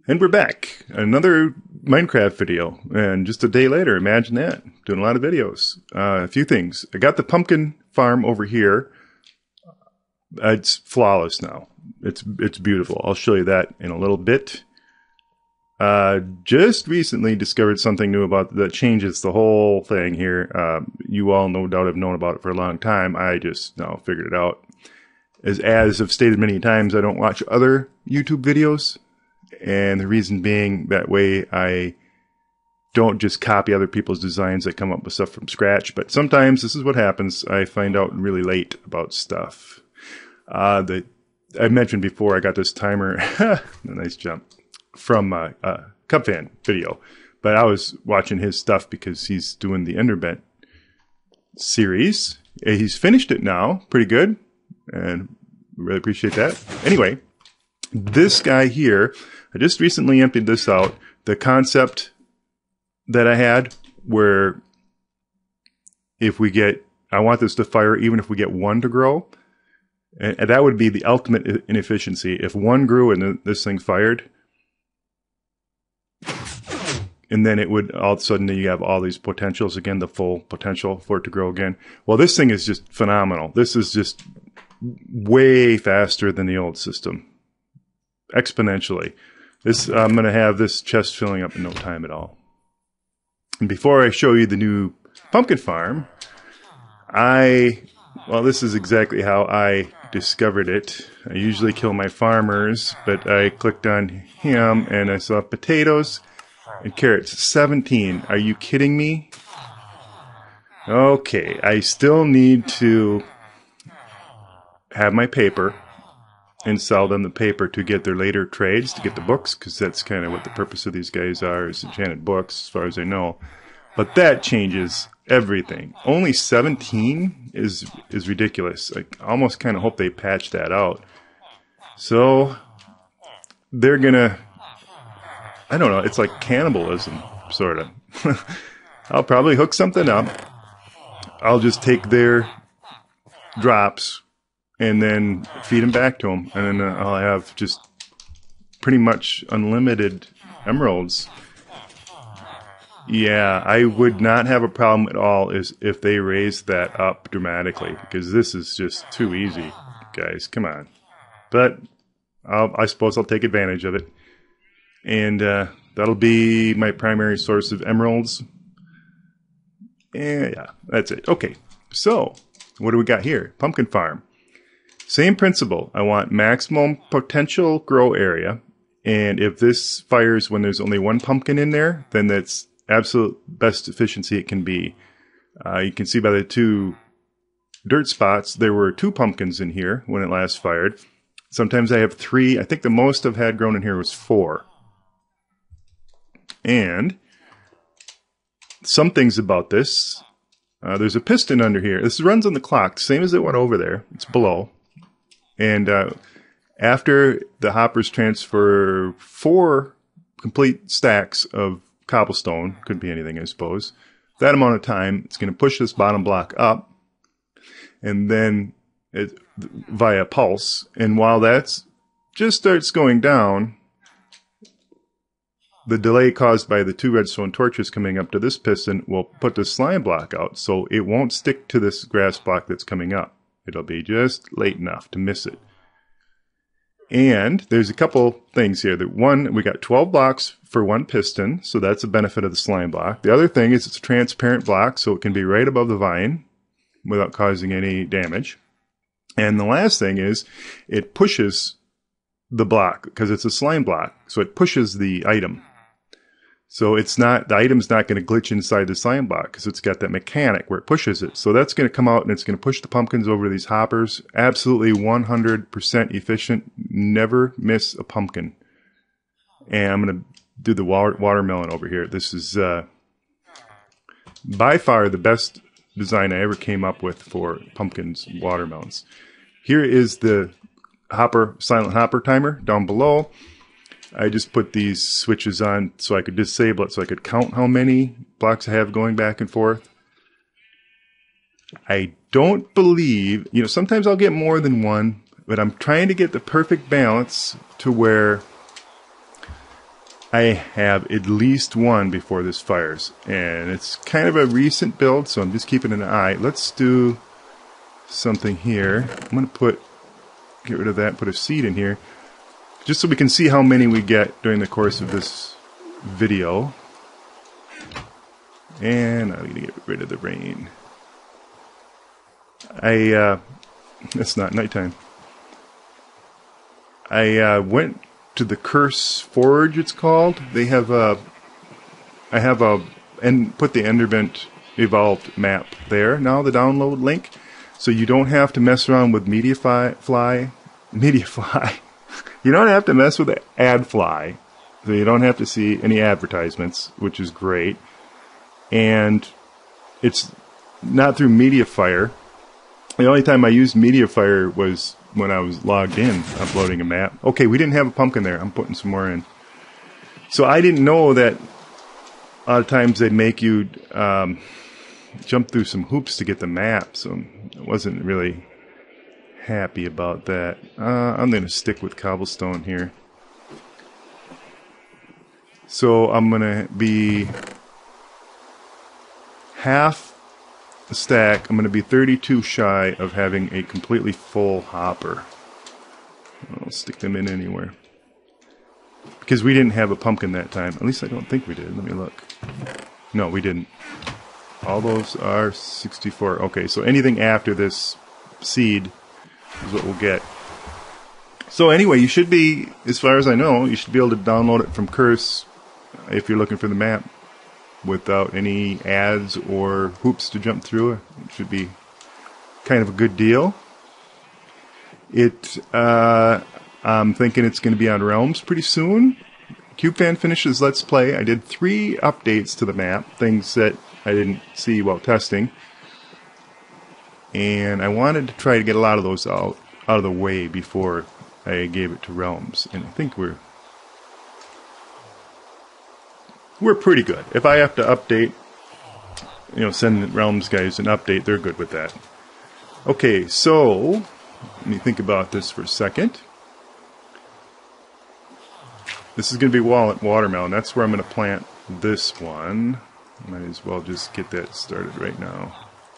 And we're back. Another Minecraft video. And just a day later, imagine that. Doing a lot of videos. A few things. I got the pumpkin farm over here. It's flawless now. It's beautiful. I'll show you that in a little bit. Just recently discovered something new about that changes the whole thing here. You all no doubt have known about it for a long time. I just now figured it out. As I've stated many times, I don't watch other YouTube videos. And the reason being that way I don't just copy other people's designs. I come up with stuff from scratch. But sometimes this is what happens. I find out really late about stuff. I mentioned before I got this timer. A nice jump. From a Cub Fan video. But I was watching his stuff because he's doing the Enderbent series. He's finished it now. Pretty good. And really appreciate that. Anyway, this guy here, I just recently emptied this out. The concept that I had where if we get, I want this to fire even if we get one to grow. And that would be the ultimate inefficiency. If one grew and this thing fired, and then it would, all of a sudden, you have all these potentials again, the full potential for it to grow again. Well, this thing is just phenomenal. This is just way faster than the old system. Exponentially. I'm going to have this chest filling up in no time at all. And before I show you the new pumpkin farm, well, this is exactly how I discovered it. I usually kill my farmers, but I clicked on him and I saw potatoes and carrots. 17. Are you kidding me? Okay, I still need to have my paper and sell them the paper to get their later trades, to get the books, because that's kind of what the purpose of these guys are, is enchanted books, as far as I know. But that changes everything. Only 17 is ridiculous. I almost kind of hope they patch that out. So they're gonna, I don't know, it's like cannibalism, sort of. I'll probably hook something up. I'll just take their drops and then feed them back to them. And then I'll have just pretty much unlimited emeralds. Yeah, I would not have a problem at all if they raise that up dramatically. Because this is just too easy, guys. Come on. But I suppose I'll take advantage of it. And that'll be my primary source of emeralds. And yeah, that's it. Okay, so what do we got here? Pumpkin farm. Same principle. I want maximum potential grow area. And if this fires when there's only one pumpkin in there, then that's absolute best efficiency it can be. You can see by the two dirt spots, there were 2 pumpkins in here when it last fired. Sometimes I have 3. I think the most I've had grown in here was 4. And some things about this. There's a piston under here. This runs on the clock, same as it went over there. It's below. And after the hoppers transfer 4 complete stacks of cobblestone, could be anything I suppose, that amount of time, it's going to push this bottom block up, and then via pulse. And while that's just starts going down, the delay caused by the 2 redstone torches coming up to this piston will put the slime block out, so it won't stick to this grass block that's coming up. It'll be just late enough to miss it. And there's a couple things here. One, we got 12 blocks for 1 piston, so that's a benefit of the slime block. The other thing is it's a transparent block, so it can be right above the vine without causing any damage. And the last thing is it pushes the block, because it's a slime block, so it pushes the item. So it's not, the item's not going to glitch inside the slime block because it's got that mechanic where it pushes it. So that's going to come out and it's going to push the pumpkins over these hoppers. Absolutely 100% efficient. Never miss a pumpkin. And I'm going to do the watermelon over here. This is by far the best design I ever came up with for pumpkins watermelons. Here is the silent hopper timer down below. I just put these switches on so I could disable it, so I could count how many blocks I have going back and forth. I don't believe, sometimes I'll get more than one, but I'm trying to get the perfect balance to where I have at least one before this fires, and it's kind of a recent build, so I'm just keeping an eye. Let's do something here. I'm going to get rid of that, put a seed in here, just so we can see how many we get during the course of this video. And I'm going to get rid of the rain. It's not nighttime. I went to the Curse Forge, it's called. They have and put the Endervent Evolved map there now, the download link. So you don't have to mess around with MediaFly. You don't have to mess with AdFly. So you don't have to see any advertisements, which is great. And it's not through MediaFire. The only time I used MediaFire was when I was logged in, uploading a map. Okay, we didn't have a pumpkin there. I'm putting some more in. So I didn't know that a lot of times they make you jump through some hoops to get the map. So I wasn't really happy about that. I'm going to stick with cobblestone here. So I'm going to be half a stack. I'm going to be 32 shy of having a completely full hopper. I'll stick them in anywhere. Because we didn't have a pumpkin that time. At least I don't think we did. Let me look. No, we didn't. All those are 64. Okay, so anything after this seed is what we'll get. So anyway, you should be, as far as I know, you should be able to download it from Curse if you're looking for the map without any ads or hoops to jump through. It should be kind of a good deal. I'm thinking it's going to be on Realms pretty soon. CubeFan finishes Let's Play. I did 3 updates to the map, things that I didn't see while testing. And I wanted to try to get a lot of those out of the way before I gave it to Realms. And I think we're pretty good. If I have to update, send the Realms guys an update, they're good with that. Okay, so let me think about this for a second. This is going to be watermelon. That's where I'm going to plant this one. Might as well just get that started right now.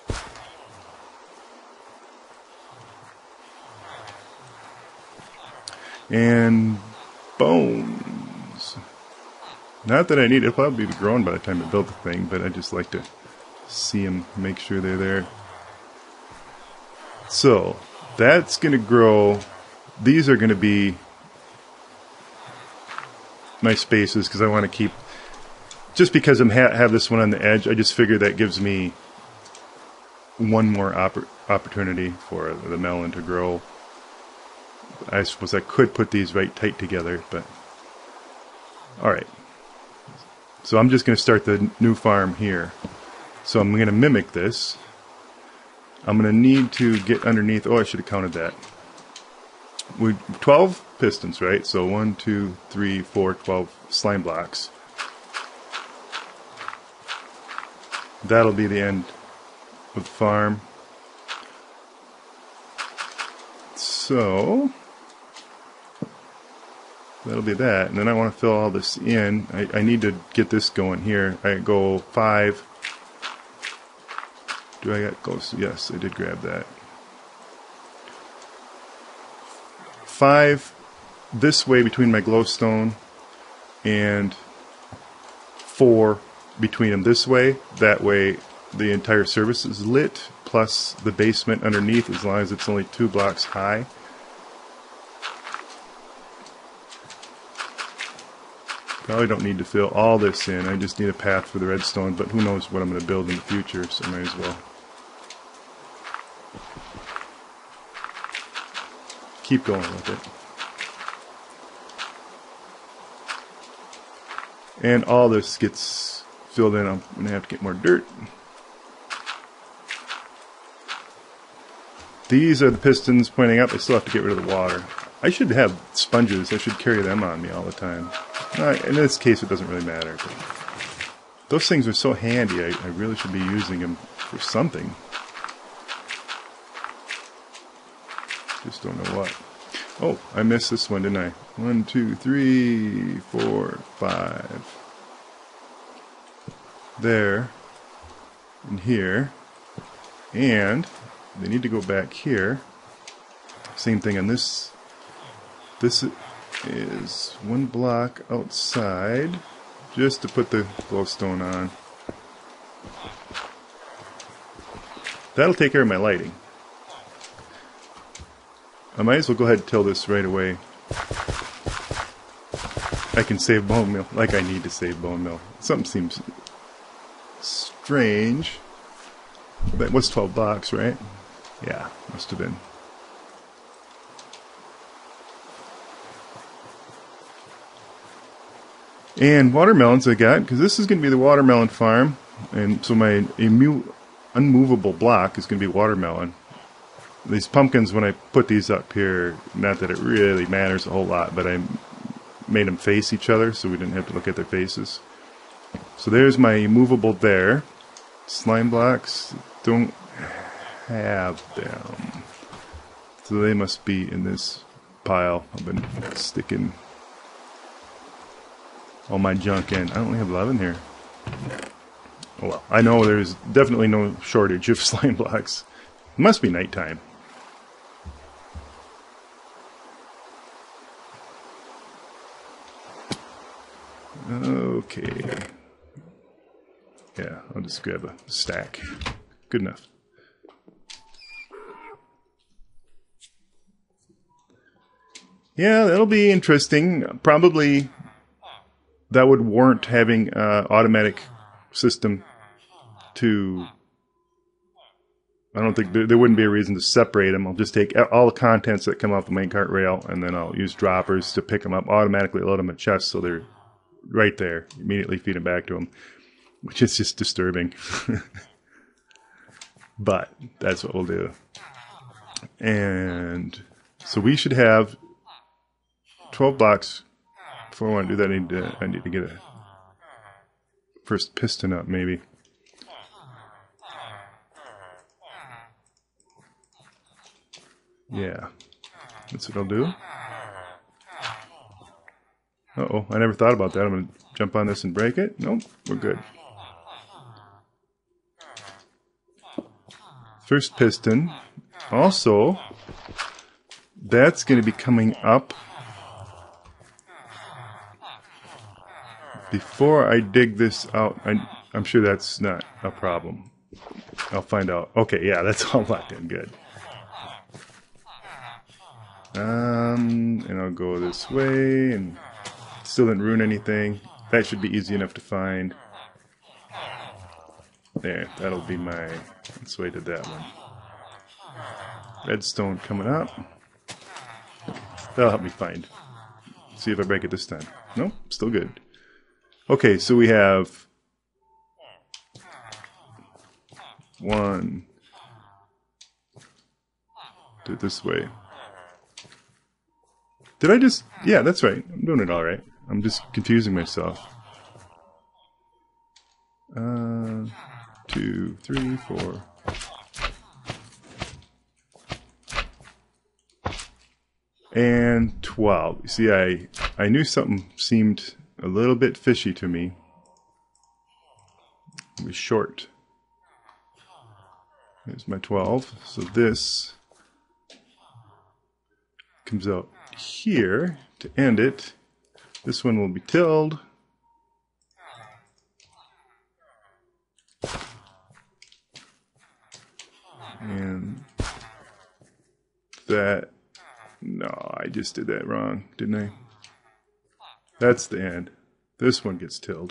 And bones. Not that I need it. It'll probably be grown by the time I build the thing, but I just like to see them, make sure they're there. So that's going to grow. These are going to be my spaces because I want to keep, just because I have this one on the edge, I just figure that gives me one more opportunity for the melon to grow. I suppose I could put these right tight together, but alright. So I'm just going to start the new farm here. So I'm going to mimic this. I'm going to need to get underneath. Oh, I should have counted that. 12 pistons, right? So 1, 2, 3, 4, 12 slime blocks. That'll be the end of the farm. So that'll be that. And then I want to fill all this in. I need to get this going here. I go 5. Do I got ghosts? Yes, I did grab that. 5 this way between my glowstone, and 4 between them this way. That way the entire surface is lit, plus the basement underneath, as long as it's only 2 blocks high. Probably don't need to fill all this in. I just need a path for the redstone, but who knows what I'm going to build in the future, so I might as well keep going with it. And all this gets filled in. I'm going to have to get more dirt. These are the pistons pointing up. I still have to get rid of the water. I should have sponges. I should carry them on me all the time. In this case, it doesn't really matter. But those things are so handy. I really should be using them for something. Just don't know what. Oh, I missed this one, didn't I? 1, 2, 3, 4, 5. There. And here. And they need to go back here. Same thing on this. This is 1 block outside, just to put the glowstone on. That'll take care of my lighting. I might as well go ahead and till this right away. I can save bone meal, like I need to save bone meal. Something seems strange. That was 12 blocks, right? Yeah, must have been. And watermelons I got, because this is going to be the watermelon farm. And so my unmovable block is going to be watermelon. These pumpkins, when I put these up here, not that it really matters a whole lot, but I made them face each other so we didn't have to look at their faces. So there's my movable there. Slime blocks don't have them. So they must be in this pile. I've been sticking all my junk in. I only have 11 here. Oh well, I know there's definitely no shortage of slime blocks. It must be nighttime. Okay. Yeah, I'll just grab a stack. Good enough. Yeah, that'll be interesting. Probably that would warrant having an automatic system to... I don't think there wouldn't be a reason to separate them. I'll just take all the contents that come off the main cart rail, and then I'll use droppers to pick them up, automatically load them at chests so they're right there. Immediately feed them back to them, which is just disturbing. But that's what we'll do. And so we should have 12 blocks. Before I want to do that, I need to get a first piston up, maybe. Yeah, that's what I'll do. Uh-oh, I never thought about that. I'm going to jump on this and break it. Nope, we're good. First piston. Also, that's going to be coming up before I dig this out. I'm sure that's not a problem. I'll find out. Okay, yeah, that's all locked in. Good. And I'll go this way, and still didn't ruin anything. That should be easy enough to find. There, that'll be my... Let's wait at that one. Redstone coming up. That'll help me find. See if I break it this time. Nope, still good. Okay, so we have... 1. Do it this way. Did I just... Yeah, that's right. I'm doing it all right. I'm just confusing myself. 2, 3, 4. And 12. You see, I knew something seemed a little bit fishy to me. It was short. There's my 12. So this comes out here to end it. This one will be tilled. And that... No, I just did that wrong, didn't I? That's the end. This one gets tilled.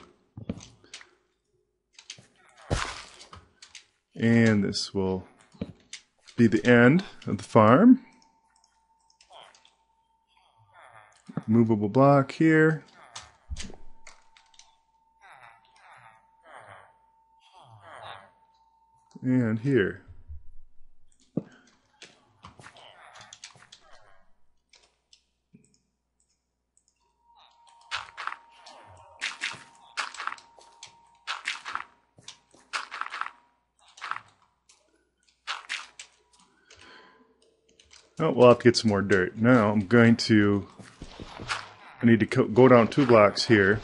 And this will be the end of the farm. Movable block here. And here. Oh, we'll have to get some more dirt. Now I'm going to... I need to go down 2 blocks here.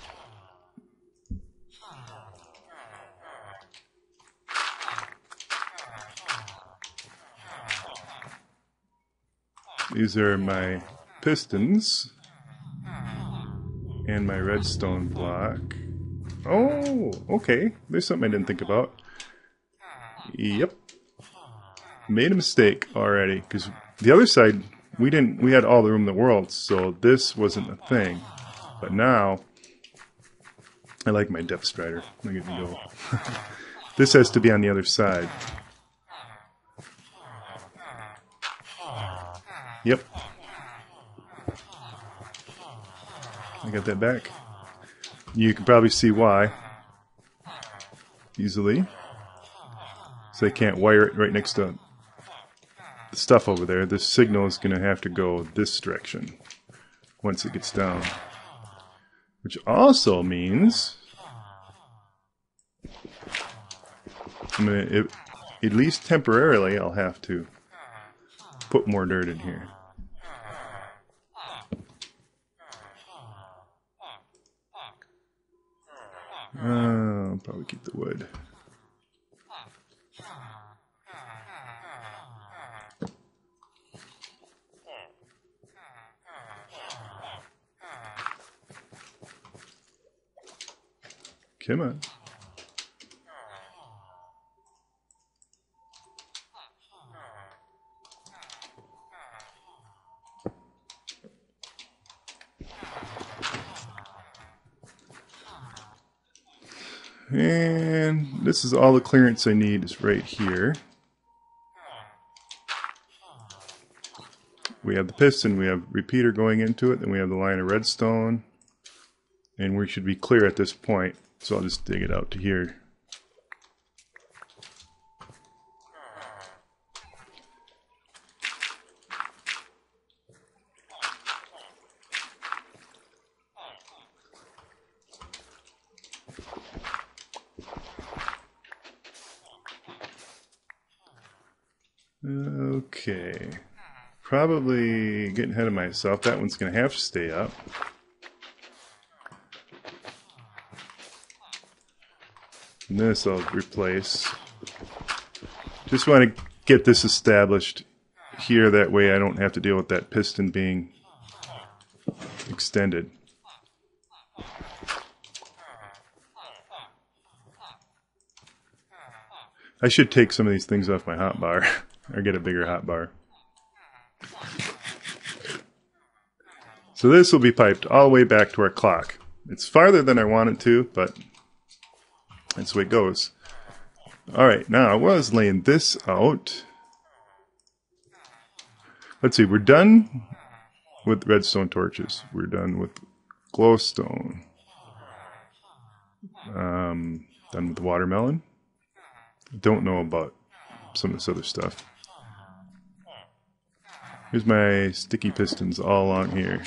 These are my pistons and my redstone block. Oh, okay. There's something I didn't think about. Yep. Made a mistake already, because the other side we had all the room in the world, so this wasn't a thing. But now I like my depth strider. Look at me go. This has to be on the other side. Yep. I got that back. You can probably see why easily. So they can't wire it right next to the stuff over there. This signal is going to have to go this direction once it gets down. Which also means I'm gonna, at least temporarily, I'll have to put more dirt in here. I'll probably keep the wood. Come on. And this is all the clearance I need is right here. We have the piston, we have repeater going into it, then we have the line of redstone. And we should be clear at this point, so I'll just dig it out to here. Okay, probably getting ahead of myself. That one's going to have to stay up. And this I'll replace. Just want to get this established here, that way I don't have to deal with that piston being extended. I should take some of these things off my hotbar, or get a bigger hotbar. So this will be piped all the way back to our clock. It's farther than I want it to, but that's the way it goes. Alright, now I was laying this out. Let's see, we're done with redstone torches. We're done with glowstone. Done with the watermelon. Don't know about some of this other stuff. Here's my sticky pistons all along here.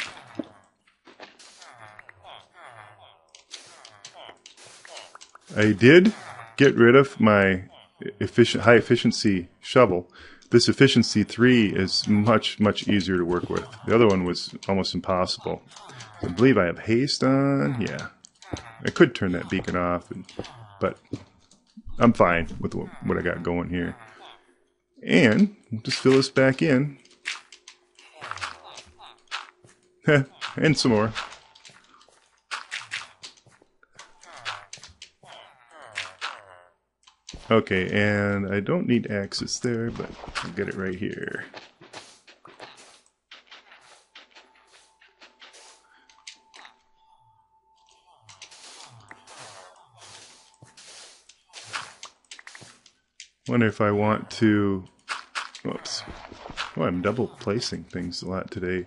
I did get rid of my high efficiency shovel. This efficiency 3 is much easier to work with. The other one was almost impossible. I believe I have haste on. Yeah, I could turn that beacon off, but I'm fine with what I got going here. And we'll just fill this back in. And some more. Okay, and I don't need access there, but I'll get it right here. Wonder if I want to... Whoops. Oh, I'm double placing things a lot today.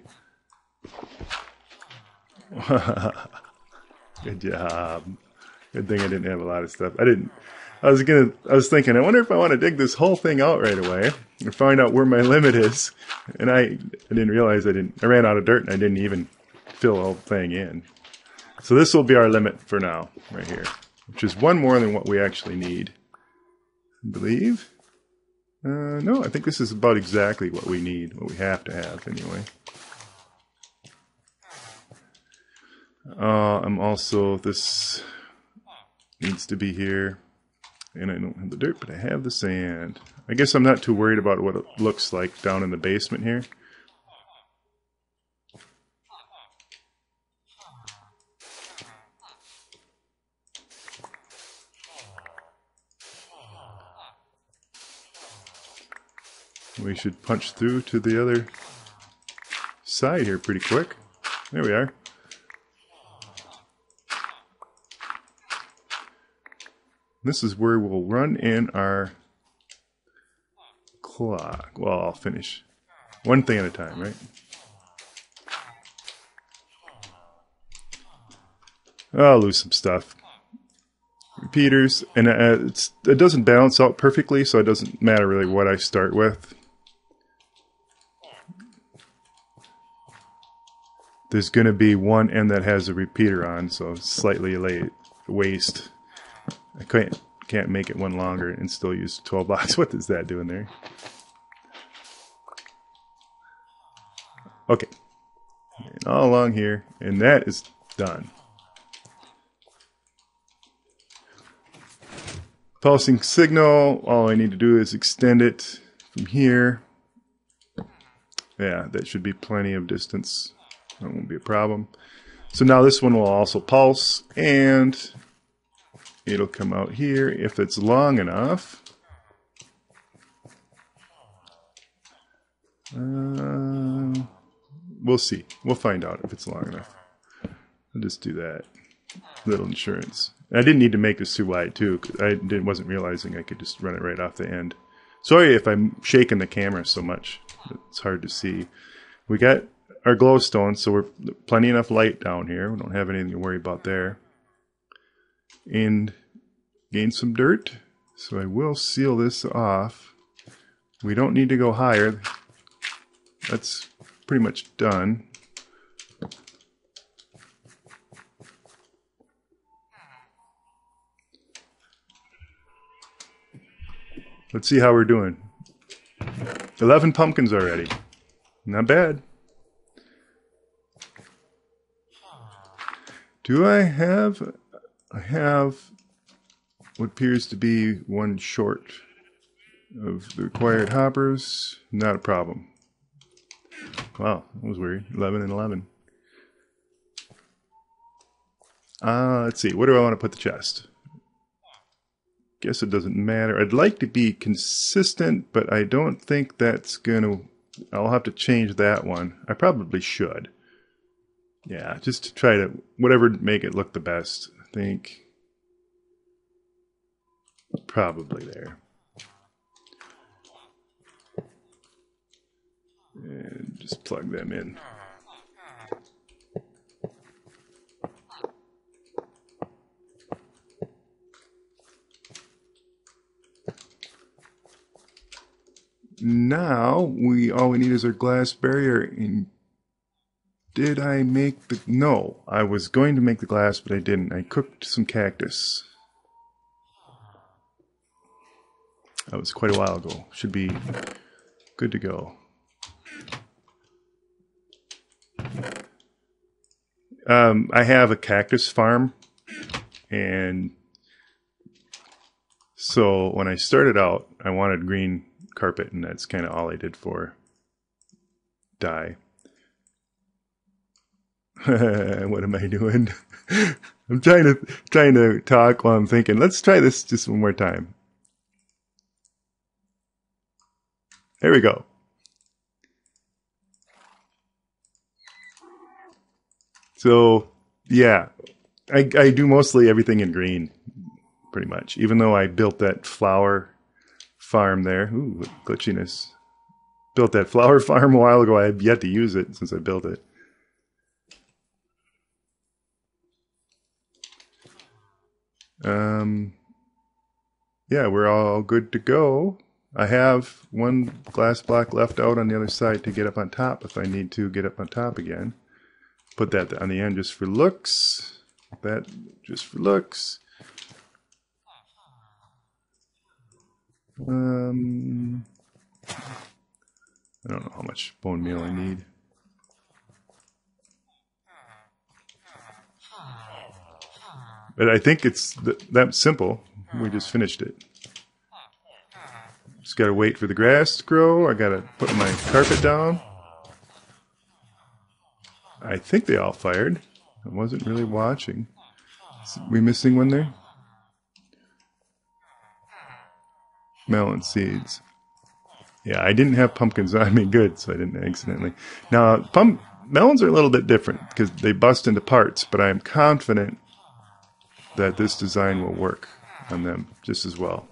Good job. Good thing I didn't have a lot of stuff. I was thinking, I wonder if I want to dig this whole thing out right away and find out where my limit is. And I didn't realize I ran out of dirt and I didn't even fill the whole thing in. So this will be our limit for now, right here, which is one more than what we actually need. I believe. No, I think this is about exactly what we need, what we have to have anyway. I'm also, this needs to be here. And I don't have the dirt, but I have the sand. I guess I'm not too worried about what it looks like down in the basement here. We should punch through to the other side here pretty quick. There we are. This is where we'll run in our clock. Well, I'll finish one thing at a time, right? I'll lose some stuff. Repeaters, and it doesn't balance out perfectly, so it doesn't matter really what I start with. There's going to be one end that has a repeater on, so slightly late waste. I can't make it one longer and still use 12 blocks. What is that doing there? Okay. And all along here, and that is done. Pulsing signal, all I need to do is extend it from here. Yeah, that should be plenty of distance. That won't be a problem. So now this one will also pulse, and it'll come out here if it's long enough. We'll see. We'll find out if it's long enough. I'll just do that. Little insurance. And I didn't need to make this too wide too, because I wasn't realizing I could just run it right off the end. Sorry if I'm shaking the camera so much. It's hard to see. We got our glowstone, so we're plenty enough light down here. We don't have anything to worry about there. And gain some dirt. So I will seal this off. We don't need to go higher. That's pretty much done. Let's see how we're doing. 11 pumpkins already. Not bad. Do I have what appears to be one short of the required hoppers. Not a problem. Wow, that was weird. 11 and 11. Let's see. Where do I want to put the chest? Guess it doesn't matter. I'd like to be consistent, but I don't think that's gonna... I'll have to change that one. I probably should. Yeah, just to try to... whatever, make it look the best. I think... probably there. And just plug them in. Now all we need is our glass barrier. And did I make the... no, I was going to make the glass, but I didn't. I cooked some cactus. That was quite a while ago. Should be good to go. I have a cactus farm, and so when I started out, I wanted green carpet, and that's kind of all I did for dye. What am I doing? I'm trying to talk while I'm thinking. Let's try this just one more time. There we go. So, yeah, I do mostly everything in green, pretty much. Even though I built that flower farm there. Ooh, glitchiness. Built that flower farm a while ago. I have yet to use it since I built it. Yeah, we're all good to go. I have one glass block left out on the other side to get up on top if I need to get up on top again. Put that on the end just for looks. That just for looks. I don't know how much bone meal I need. But I think it's that simple. We just finished it. Just got to wait for the grass to grow. I got to put my carpet down. I think they all fired. I wasn't really watching. Are we missing one there? Melon seeds. Yeah, I didn't have pumpkins on me good, so I didn't accidentally. Now, melons are a little bit different because they bust into parts, but I am confident that this design will work on them just as well.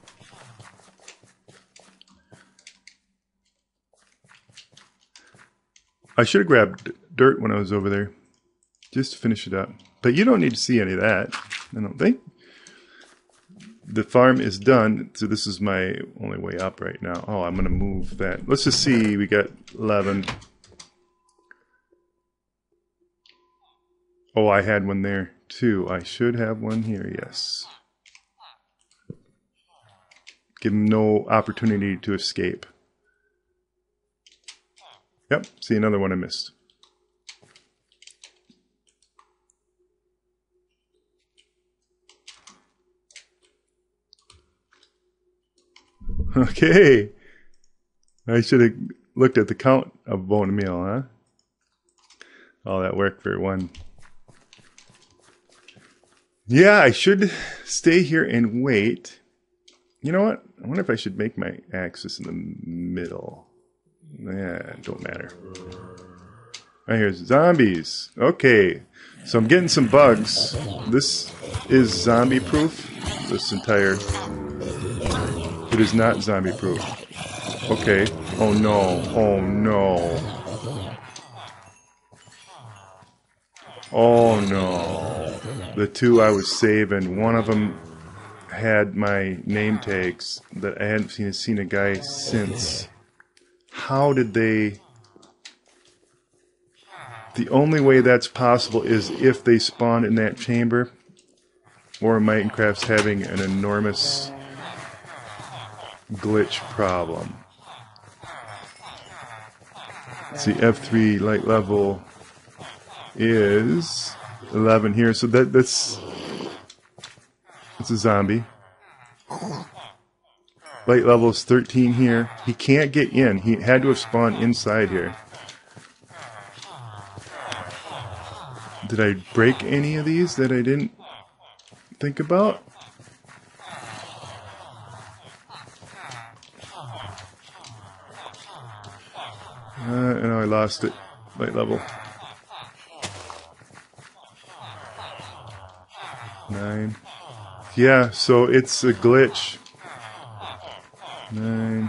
I should have grabbed dirt when I was over there just to finish it up. But you don't need to see any of that, I don't think. The farm is done, so this is my only way up right now. Oh, I'm going to move that. Let's just see. We got 11. Oh, I had one there too. I should have one here, yes. Give him no opportunity to escape. Yep, see another one I missed. Okay. I should have looked at the count of bone meal, huh? All that work for one. Yeah, I should stay here and wait. You know what? I wonder if I should make my axis in the middle. Yeah, it don't matter. Right, here's zombies. Okay, so I'm getting some bugs. This is zombie proof. This entire... It is not zombie proof. Okay. Oh no. Oh no. Oh no. The two I was saving, one of them had my name tags that I hadn't seen a guy since. How did they... The only way that's possible is if they spawn in that chamber, or Minecraft's having an enormous glitch problem. Let's see, F3 light level is 11 here, so that's a zombie. Light level is 13 here. He can't get in. He had to have spawned inside here. Did I break any of these that I didn't think about? And I lost it. Light level. 9. Yeah, so it's a glitch. 9.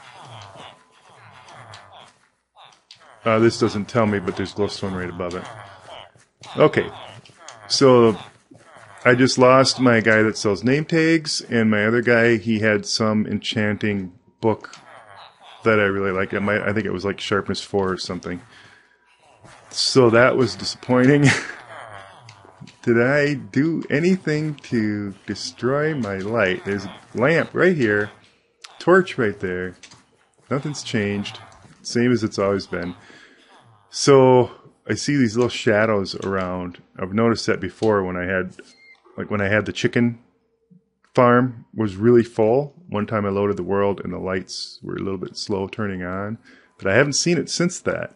This doesn't tell me, but there's glowstone right above it. Okay, so I just lost my guy that sells name tags, and my other guy, he had some enchanting book that I really like. I think it was like sharpness 4 or something. So that was disappointing. Did I do anything to destroy my light? There's a lamp right here, torch right there. Nothing's changed, same as it's always been. So I see these little shadows around. I've noticed that before when I had the chicken farm was really full. One time I loaded the world and the lights were a little bit slow turning on, but I haven't seen it since that.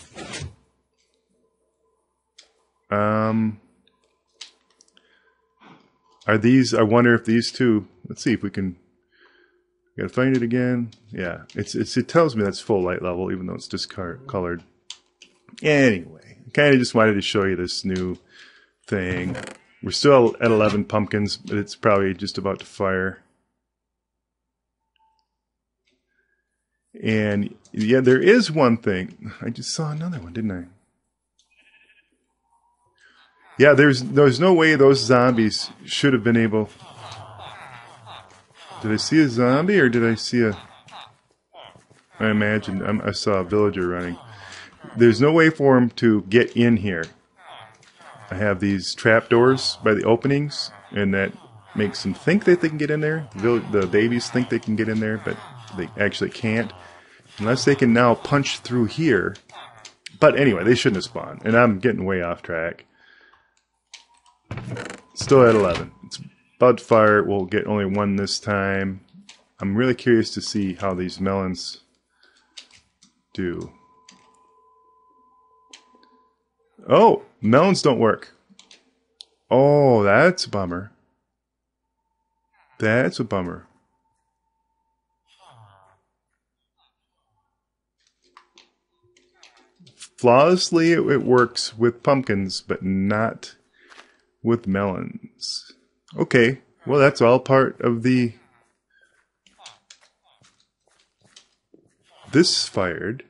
Are these, I wonder if these two, let's see if we can, gotta find it again. Yeah, it tells me that's full light level even though it's discolored. Anyway, I kind of just wanted to show you this new thing. We're still at 11 pumpkins, but it's probably just about to fire. And yeah, there is one thing. I just saw another one, didn't I? Yeah, there's no way those zombies should have been able... Did I see a zombie or did I see a... I imagine I saw a villager running. There's no way for him to get in here. I have these trapdoors by the openings, and that makes them think that they can get in there. The babies think they can get in there, but they actually can't. Unless they can now punch through here. But anyway, they shouldn't have spawned. And I'm getting way off track. Still at 11. It's about to fire. We'll get only one this time. I'm really curious to see how these melons do. Oh, melons don't work. Oh, that's a bummer. That's a bummer. Flawlessly, it works with pumpkins, but not with melons. Okay, well, that's all part of the... This fired.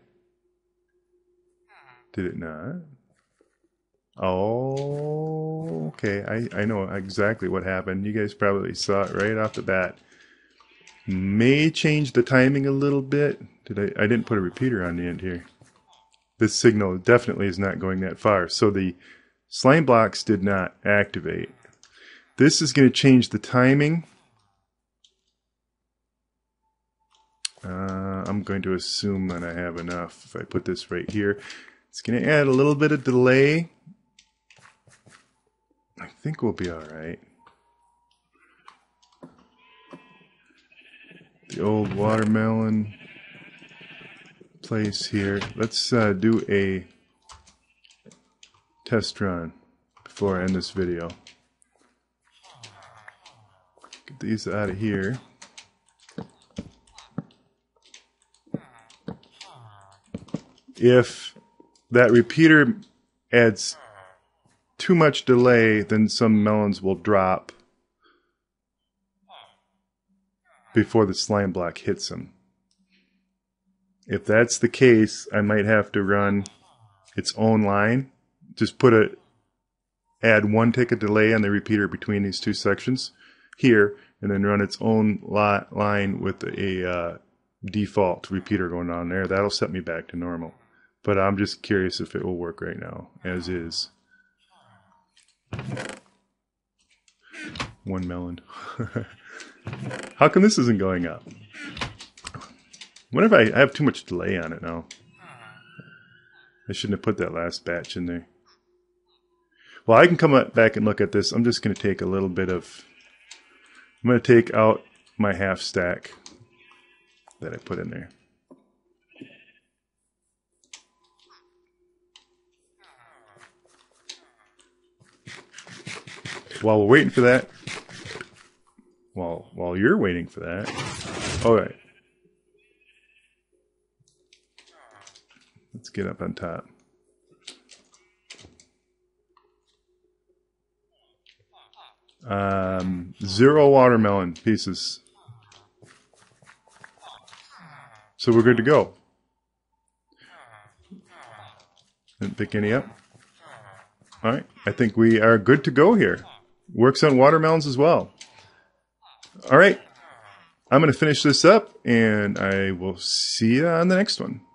Did it not? Oh, okay. I know exactly what happened. You guys probably saw it right off the bat. May change the timing a little bit. I didn't put a repeater on the end here. This signal definitely is not going that far. So the slime blocks did not activate. This is going to change the timing. I'm going to assume that I have enough. If I put this right here, it's going to add a little bit of delay. I think we'll be all right. The old watermelon place here. Let's do a test run before I end this video. Get these out of here. If that repeater adds too much delay, then some melons will drop before the slime block hits them. If that's the case, I might have to run its own line. Just add one tick of delay on the repeater between these two sections here, and then run its own line with a default repeater going on there. That'll set me back to normal. But I'm just curious if it will work right now, as is. One melon. How come this isn't going up? What if I have too much delay on it now? I shouldn't have put that last batch in there. Well, I can come back and look at this. I'm just going to take a little bit of... I'm going to take out my half stack that I put in there. While we're waiting for that, while you're waiting for that, all right. Let's get up on top. Zero watermelon pieces. So we're good to go. Didn't pick any up. All right, I think we are good to go here. Works on watermelons as well. All right, I'm going to finish this up, and I will see you on the next one.